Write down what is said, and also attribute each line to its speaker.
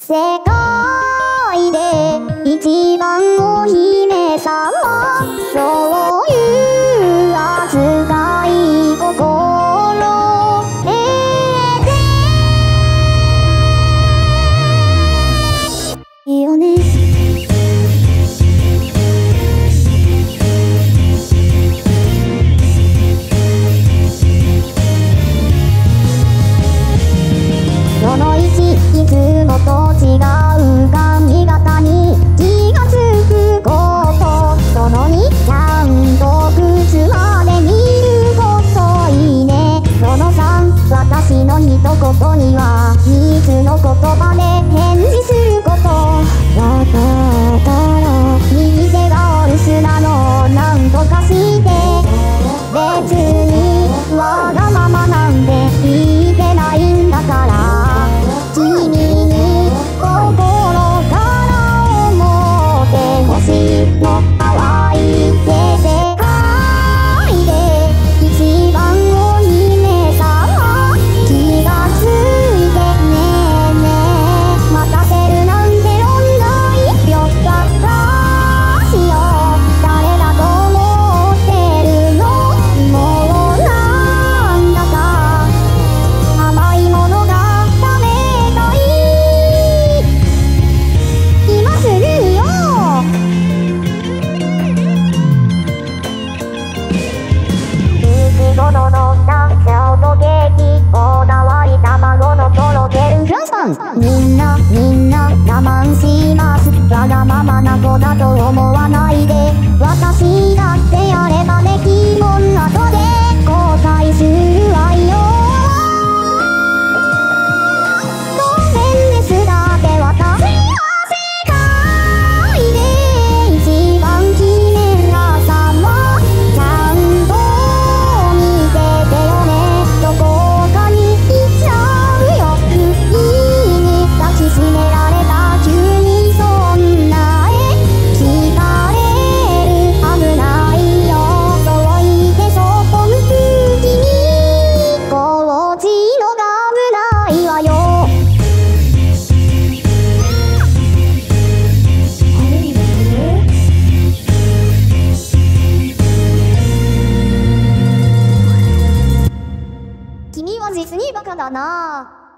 Speaker 1: 世界で一番お姫様、そういう扱い心得ていいよね。その1、いつもと違う髪型に気がつくこと。その2、ちゃんと靴まで見ることいいね。その3、私の一言には3つの言葉で返事すること。わかったら右手がお留守なのなんとかして。別にわがままなんて言ってないんだから。君に心から思ってほしいの。淡い世界で一番お姫様、気がついてねえねえ。待たせるなんて論外よかったしよ。誰だと思ってるの。もうなんだか甘いものがのなんちゃうとケーキ、こだわり卵のとろけるフランスパン。みんな我慢します。わがままな子だと思わないで。私だってやればできもん後で後悔するわよ。ごめんです。だって私は世界で一番綺麗な様。ちゃんと君は実にバカだな。